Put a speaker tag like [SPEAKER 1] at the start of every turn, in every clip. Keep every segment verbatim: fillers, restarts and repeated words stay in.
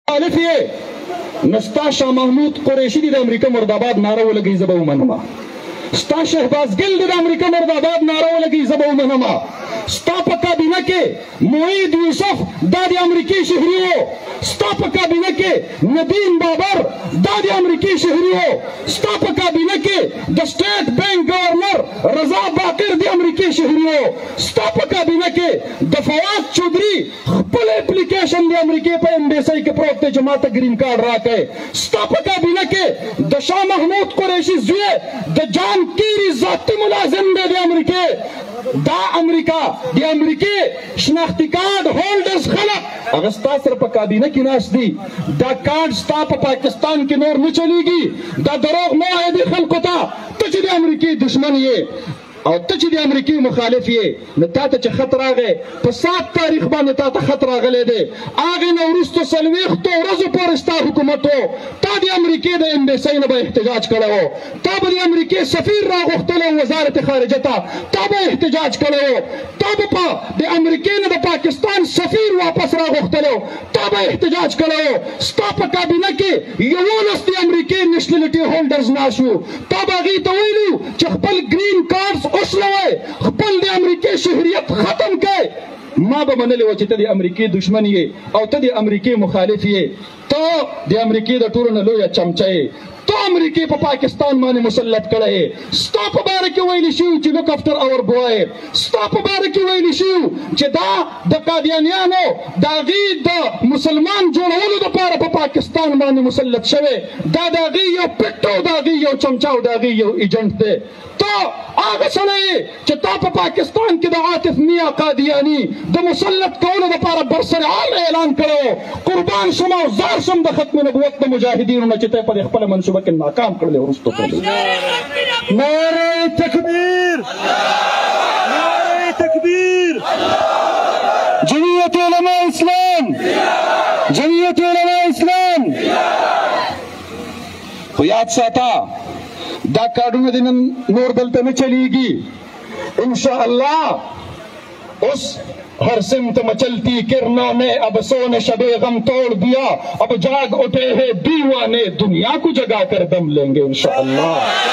[SPEAKER 1] مخالف یې نو ستا شاه محمود قریشي دې د امریکا مرداباد ناره ولګوي زه به ومنمه ستا شهباز ګل دې د امریکا مرداباد ناره ولګوي زه به ومنمه ستا په کابینه کې معید یوسف دا د امریکې شهري و ستا په کابینه کې ندیم بابر دا د امریکې شهري و ستا په کابینه کې د سټیټ بینک گورنر رضا باقر د امریکې شهري و ستا په کابینه کې د فواد چودھری خپل اپلیکیشن د امریکې په امبیسۍ کې پروت دی چې ما ته ګرین کارډ راکړئ ستا په کابینه کې د شاه محمود قریشي زوی د جان کیری ذاتي ملازم دی د امریکې دا امریکا د امریکې شناختی کارډ هولډرز خلک هغه ستا سره په کابینه کې ناست دي دا کارډ ستا په پاکستان کې نور نه چلیږي دا دروغ مه وایه دې خلکو ته ته چې د امریکې دشمن یې او ته چې د امریکې مخالف یې نو تا ته چې خط راغی په سات تاریخ باندې تا ته خط راغلی دی هغې نه وروسته څلوېښتو ورځو پورې ستا حکومت و تا د امریکې د امبیسۍ نه به احتجاج کړی و تا به د امریکې سفیر راغوښتلی و وزارت خارجه ته تا به احتجاج کړی و تا به په د امریکې نه د پاکستان سفیر واپس راغوښتلی و تا به احتجاج کړی و ستا په کابینه کې یولس د امریکې نیشنلټي هولډرز ناست وو تا به هغې ته ویلي چې خپل ګرین کارډز اوسلوئ خپل د امریکې شهریت ختم کړئ ما به منلې وه چې ته د امریکې دشمن یې او ته د امریکې مخالف یې ته د امریکې د ټولو نه لویه چمچه یې ته امریکې په پاکستان باندې مسلط کړی یې ستا په باره کې ویلي شوي چې لک افټر اور بوای ستا په باره کې ویلي شوي چې دا د قادیانیانو د هغې د مسلمان جوړولو دپاره په پاکستان باندې مسلط شوی دا د هغې یو پټ او د هغې یو چمچه او د هغې یو ایجنټ دی ته هغه سړی یې چې تا په پاکستان کې د عاطف میا قادیاني د مسلط کولو دپاره برسرعام اعلان کړی قربان شم او زار شم د ختم نبوت د مجاهدینو نه چې ته یې په دې خپله منصوبه کې ناکام کړلی وروستو کړلی نعرې تکبیر نعرې تکبیر جمعیت علماء اسلام جمعیت علماء اسلام خو یاد ساته دا کارډونه دې نن نور دلته نه چلیږي انشاءاللہ اس ہر سمت مچلتی کرنوں نے اب سونے شب غم توڑ دیا اب جاگ اٹھے ہیں دیوانے دنیا کو جگا کر دم لیں گے انشاءاللہ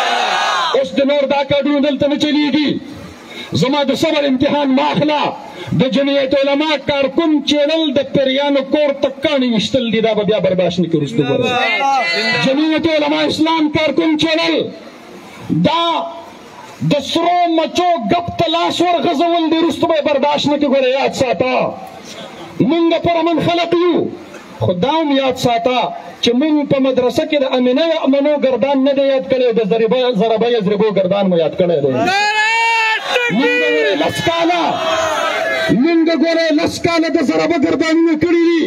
[SPEAKER 1] اس دن اور دا کارډونه دلته نه چلیږي زما د صبر امتحان ماخلا د جمعیت علماء کارکن چینل د پیریانو کور تک کاڼي ویشتل دي دا به بیا برداشت نه کړي وروسته ګورئ جمعیت علماء اسلام کارکن چینل دا د سرو مچو ګپ ته لاس ورغځول دي وروسته به یې برداشت نه کړي ګوره یاد ساته موږ پرامن خلق یو خو دا هم یاد ساته چې موږ په مدرسه کې د امینه امنو ګردان نه دی یاد کړی د ضربه یضربو ګردان مو یاد کړی دی موږ ګورې لس کاله موږ ګورې لس کاله د ضربه ګردانونه کړي دي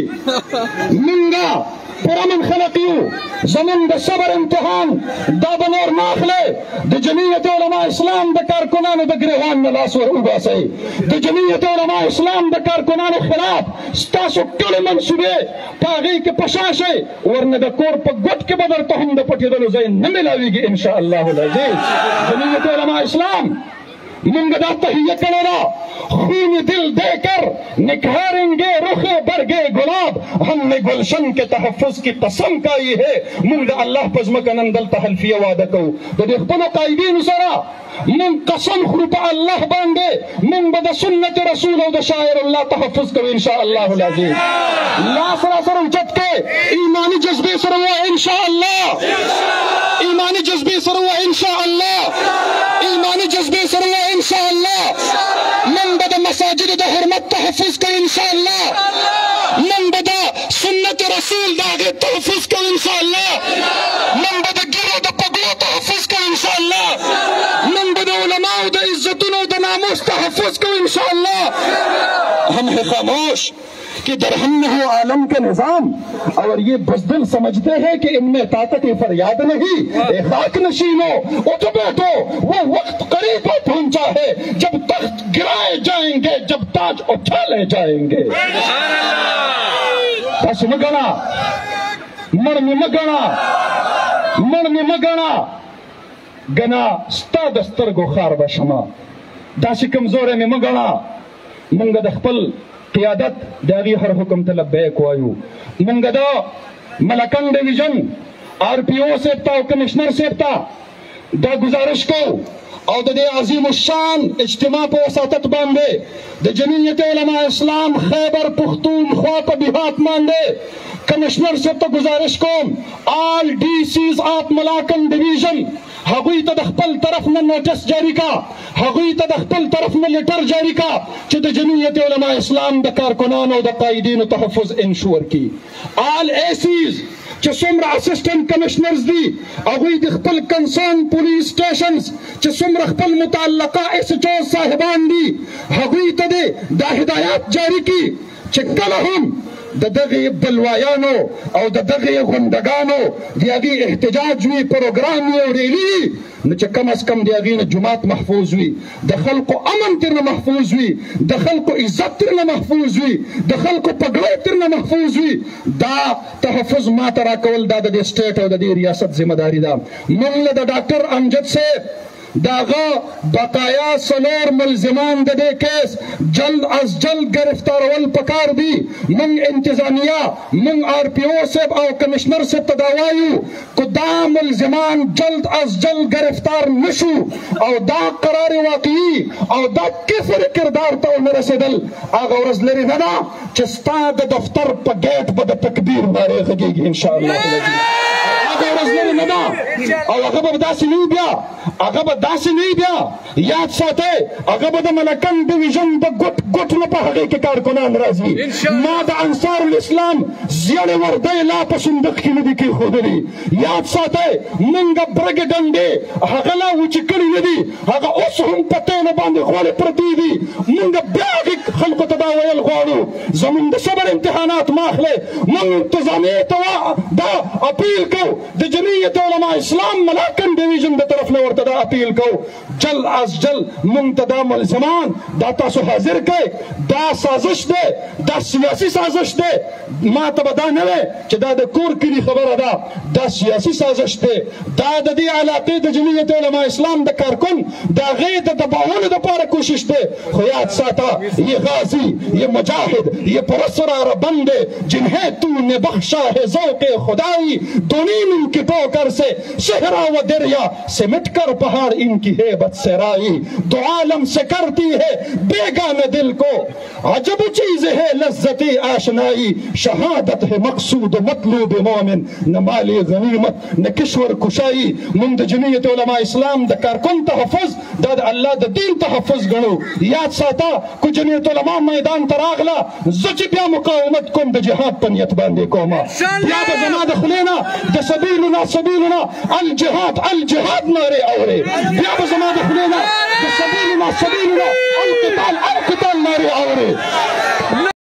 [SPEAKER 1] موږ پرامن خلق یو زمون د صبر امتحان دا به نور نه اخلی د جمعیت علماء اسلام د کارکنانو د ګریوان نه لاس ور وباسئ د جمعیت علماء اسلام د کارکنانو خلاف ستاسو ټولې منصوبې په هغې کې پشا شئ ورنه د کور په ګوټ کې به درته هم د پټېدلو ځای نه میلاویږي انشاءالله العزیز جمعیت علماء اسلام منگ دا تحیہ کرنا خون دل دے کر نکھاریں گے رخ برگے گلاب ہم نے گلشن کے تحفظ کی قسم کائی ہے منگ اللہ پزمکنن دل تحلفیہ وعدہ کو دا خپلو قائدین سرا من قسم خروپ اللہ باندے من بدا سنت رسول و دا شاعر اللہ تحفظ کو انشاءاللہ العزیز لا سرا سر اچت کے ایمانی جذبے سر ہوا انشاءاللہ ایمانی جذبے سر ہوا انشاءاللہ ایمانی جذبے سر ہوا انشاءاللہ من بدا مساجد دا حرمت تحفظ کو انشاءاللہ من بدا سنت رسول دا تحفظ کو انشاءاللہ من بدا گرو دا پگلو تحفظ کو انشاءاللہ من بدا علماء دا عزتنو دا ناموس تحفظ کو انشاءاللہ ہم ہیں خاموش کہ درہم میں ہو عالم کا نظام اور یہ بزدل سمجھتے ہیں کہ ان میں طاقت فریاد نہیں اے خاک نشینو اٹھ بیٹھو وہ وقت قریب پہنچا ہے جب تخت گرائے جائیں گے جب تاج اٹھا لے جائیں گے بس مگنا مرمی مگنا مرمی مگنا گنا ستا دستر گو خار بشما داسی کمزورے میں مگنا منگ دخپل قیادت د هغې هر حکم ته لبیک وایو. موږ د ملکنډ ډویژن آر پی او صاحب ته او کمشنر صاحب ته دا گزارش کوو او د دې عظیم الشان اجتماع په وساطت باندې د جمعیت علماء اسلام خیبر پختونخوا په بیحات باندې کمشنر صاحب ته گزارش کوم آل ډي سیز آف ملاکنډ ډویژن هغوی ته د خپل طرف نه نوټس جاری کا، هغوی ته د خپل طرف نه لیټر جاری کا چې د جمعیت علماء اسلام د کارکنانو او د قائدینو تحفظ انشور کی. آل ایسیز چې څومره اسسټنټ کمشنرز دي هغوی د خپل کنسرن پولیس سټیشنز چې څومره خپل متعلقه ایس ایچ او صاحبان دي هغوی ته دا هدایات جاری کی چې کله هم د دغه بلوایانو او د دغه غونډګانو د هغې احتجاج وي، پروګرام وي او ریلي وي، نو چې کم از کم د هغې نه جومات محفوظ وي، د خلکو امن ترنه محفوظ وي، د خلکو عزت ترنه محفوظ وي، د خلکو پګړۍ ترنه محفوظ وي. دا تحفظ ما ته راکول دا د دې سټیټ او د دې ریاست ذمه داري ده. موږ له د ډاکټر امجد صاحب داغه بقایا سلور ملزمان د دې کیس جلد از جلد گرفتارول پکار دي. موږ انتظامیه موږ آر پی او صاحب او کمشنر صاحب ته دا وایو که دا ملزمان جلد از جلد گرفتار نشو او دا قرار واقعي او دا کفر کردار ته ونه رسېدل هغه ورځ لرې نه ده چې ستا د دفتر په ګیټ به د تکبیر نارې غږېږي انشاءالله. هغه ورځ لرې نه ده او هغه به داسې نه وي بیا هغه به داسې نه وي بیا یاد ساتئ هغه به د ملکنډ ډویژن د ګوټ ګوټ نه په هغې کې کارکنان راځي. ما د انصار الاسلام زیړې وردۍ لا په صندوق کې نه دي کېښودلي. یاد ساتئ موږ برګې ډنډې هغه لا وچې کړي نه دي، هغه اوس هم په تیلو باندې غوړې پرتې دي. موږ بیا هغې خلکو ته دا ویل غواړو زموږ د صبر امتحانات ما اخلئ. موږ انتظامیې ته دا اپیل کوو د جمعیت علماء اسلام ملاکنډ ډویژن د طرف نه ورته دا اپیل کوو جل از جل موږ ته دا ملزمان دا تاسو حاضر کړئ. دا سازش دی، دا سیاسي سازش دی. ما ته به دا نه وی چې دا د کور کلي خبره ده، دا سیاسي سازش دی. دا د دې علاقې د جمعیت علماء اسلام د کارکن د هغې د دباولو دپاره کوشش دی. خو یاد ساته یہ غازی یہ مجاہد یہ پرسرار بندے جنہیں تو نے بخشا ہے ذوق خدائی دونیم ان کی ٹوکر سے صحرا و دریا سمٹ کر پہاڑ ان کی ہیبت سے رائی دو عالم سے کرتی ہے بیگانہ دل کو عجب چیز ہے لذت آشنائی شہادت ہے مقصود و مطلوب مومن نہ مال غنیمت نہ کشور کشائی. موږ د جمعیت علماء اسلام د کارکن تحفظ دا د الله د دین تحفظ ګڼو. یاد ساته کو جمعیت علماء میدان ته راغله زه چې بیا مقاومت کوم د جهاد په نیت باندې کوم بیا به زما د خولې نه د سبیلنا سبیلنا الجهاد الجهاد نارې اورې بیا به زما د خولې نه د سبیلنا سبیلنا القتال القتال نارې اورې.